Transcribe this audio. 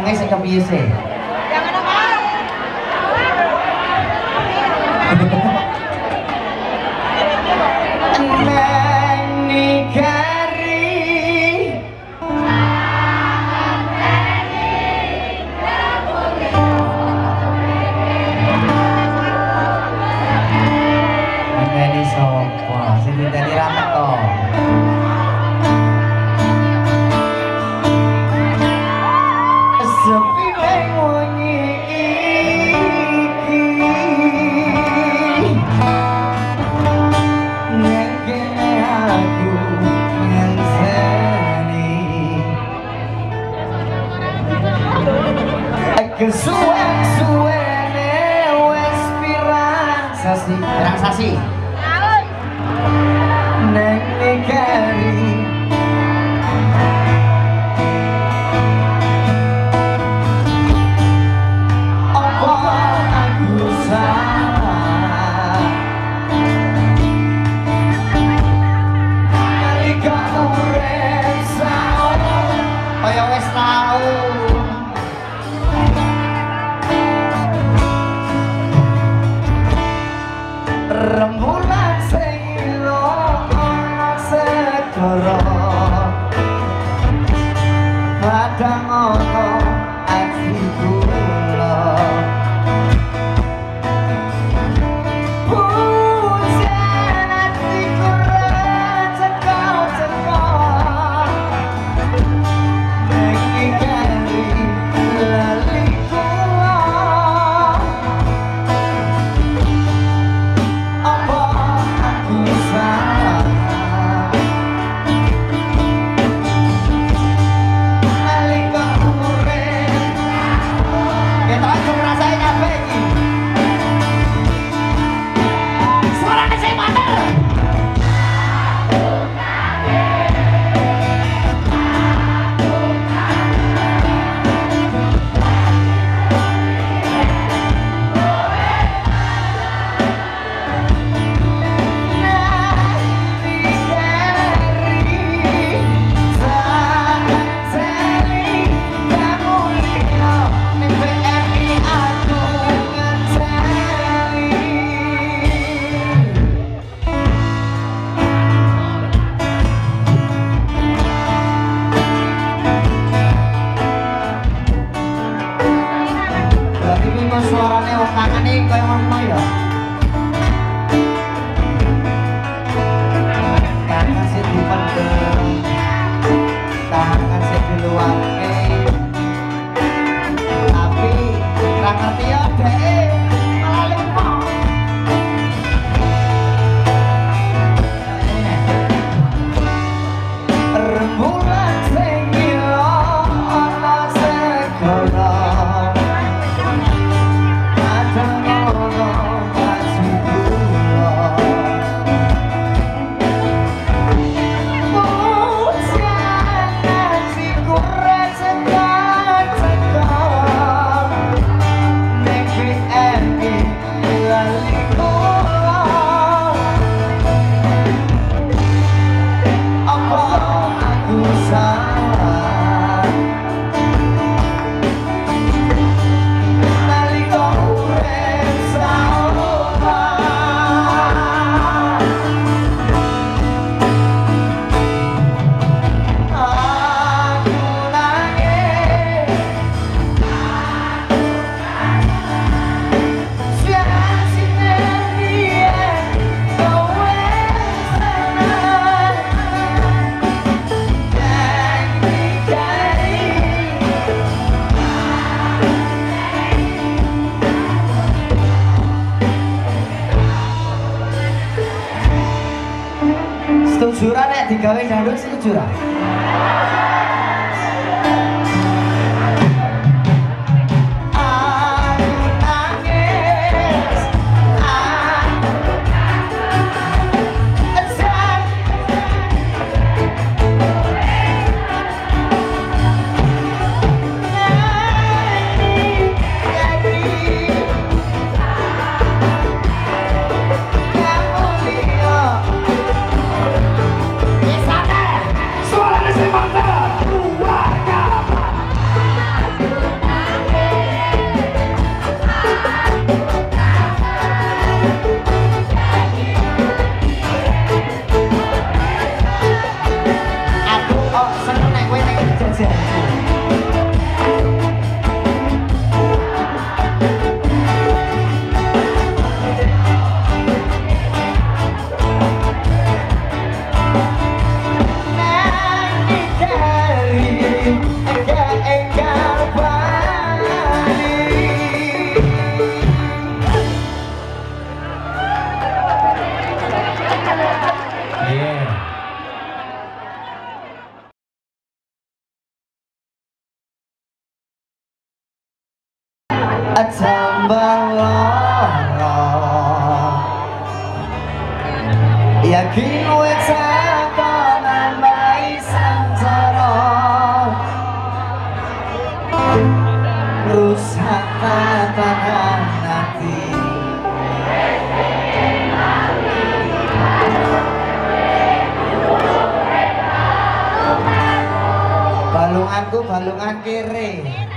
sange sing kepiye sih? Jangan apa? Kesuwen-suwene wes pirang sasi neng nikari apa aku salah nalika urip saono kaya wes tau rembulan sing ilo ana segara padang ana ati kula hujan atiku receko-ceko niki kari lali kula apa aku salah nalika urip kita aja ngerasain apa iki suaranya sing mater suaranya wong tangane kaya ngono ya. Tangan sing dipendem, tangan sing diluarke. Tapi ra ngerti ya dhek malah lupa. Rembulan sing ilo ana segara setuju ra nek digawe dangdut setuju ra? Suaranya si mantap. tambah lara yakin wis nambahi sancara rusak tatanan hati balunganku balungan kiri